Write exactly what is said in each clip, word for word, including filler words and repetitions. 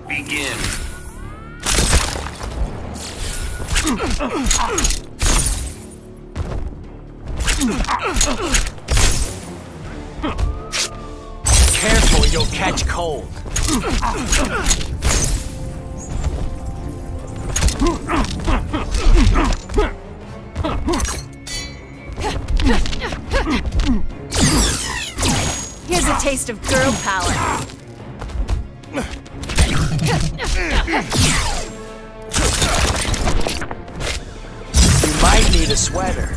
Begin. Careful, you'll catch cold. Here's a taste of girl power. You might need a sweater.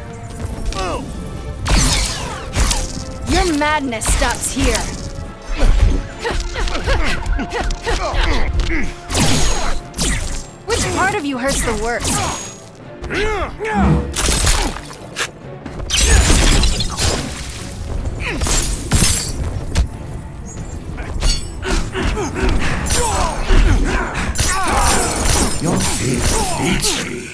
Your madness stops here. Which part of you hurts the worst? Your fear beats me.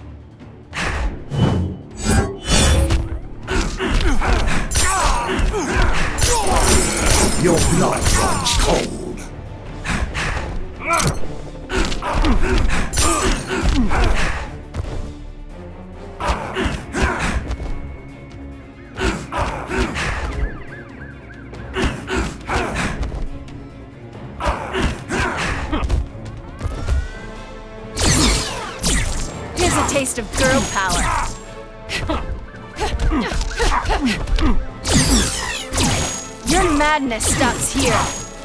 Your blood runs cold. Here's a taste of girl power. Your madness stops here.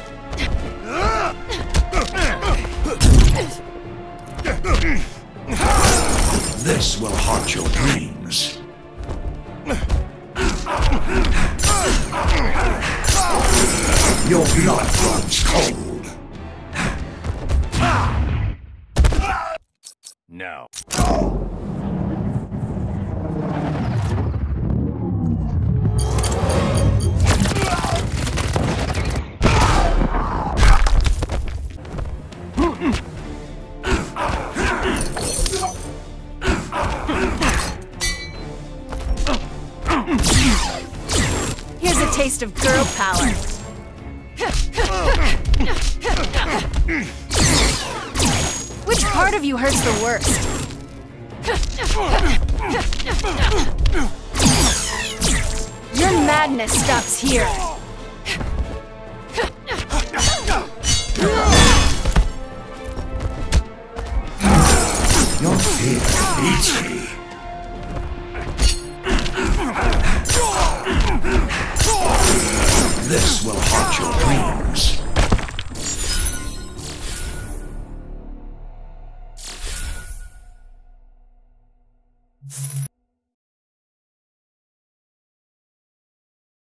This will haunt your dreams. Your blood runs cold. No. Here's a taste of girl power. Which part of you hurts the worst? Your madness stops here. Your fear beats me. This will haunt your dreams.